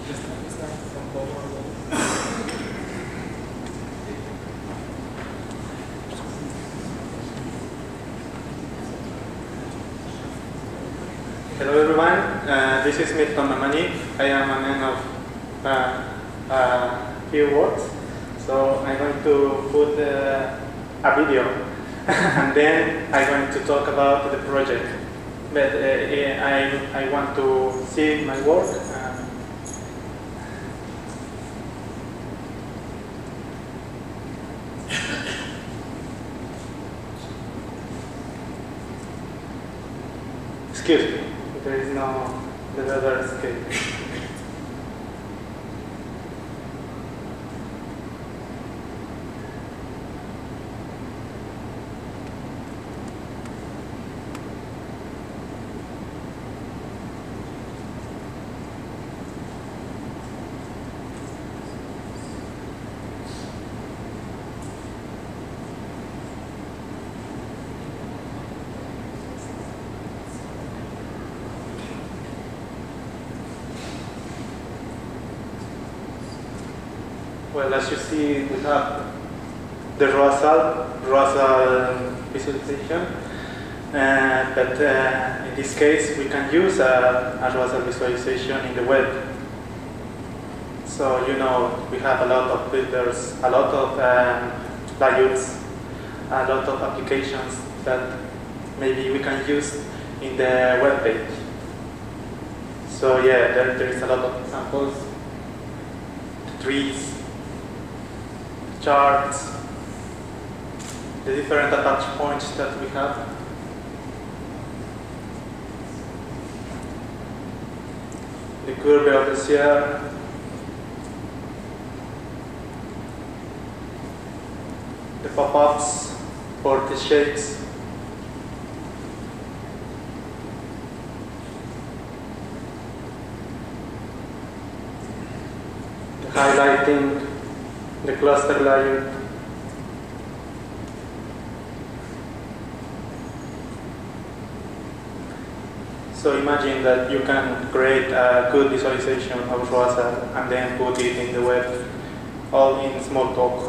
Hello everyone, this is Milton Mamani. I am a man of few words, so I'm going to put a video and then I'm going to talk about the project. But I want to see my work. Excuse me. There is no other escape. Well, as you see, we have the Roasal visualization, but in this case, we can use a Roasal visualization in the web. So, you know, we have a lot of filters, a lot of layouts, a lot of applications that maybe we can use in the web page. So, yeah, there is a lot of examples, trees, charts, the different attach points that we have. The curve of the Sierra. The pop-ups or the shapes. The highlighting. The cluster layout. So imagine that you can create a good visualization of Roasal and then put it in the web, all in Smalltalk.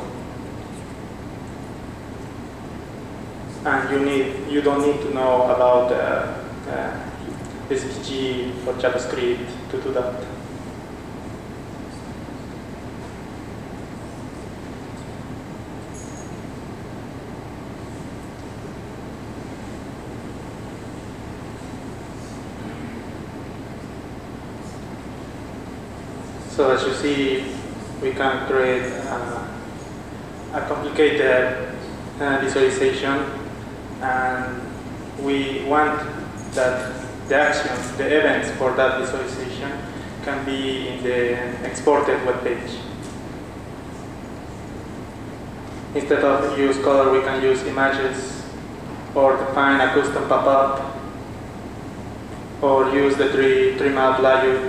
And you don't need to know about SVG or JavaScript to do that. So as you see, we can create a complicated visualization, and we want that the actions, the events for that visualization can be in the exported web page. Instead of use color, we can use images, or define a custom pop-up, or use the tree map layout.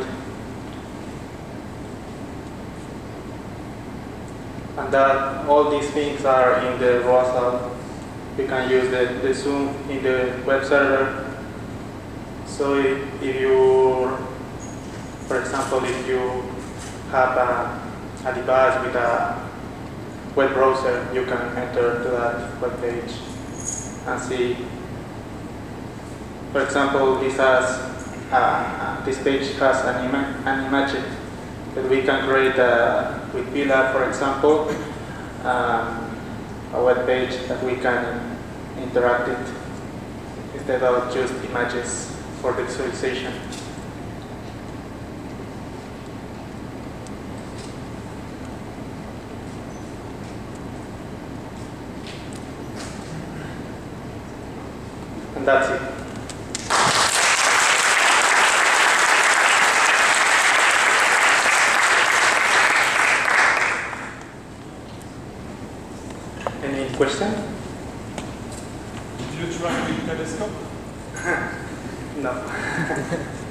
And that all these things are in the Roasal. You can use the zoom in the web server. So if you, for example, if you have a device with a web browser, you can enter to that web page and see. For example, this page has an image that we can create with Pillar, for example, a web page that we can interact it instead of just images for the visualization. And that's it. Any question? Did you try with telescope? No.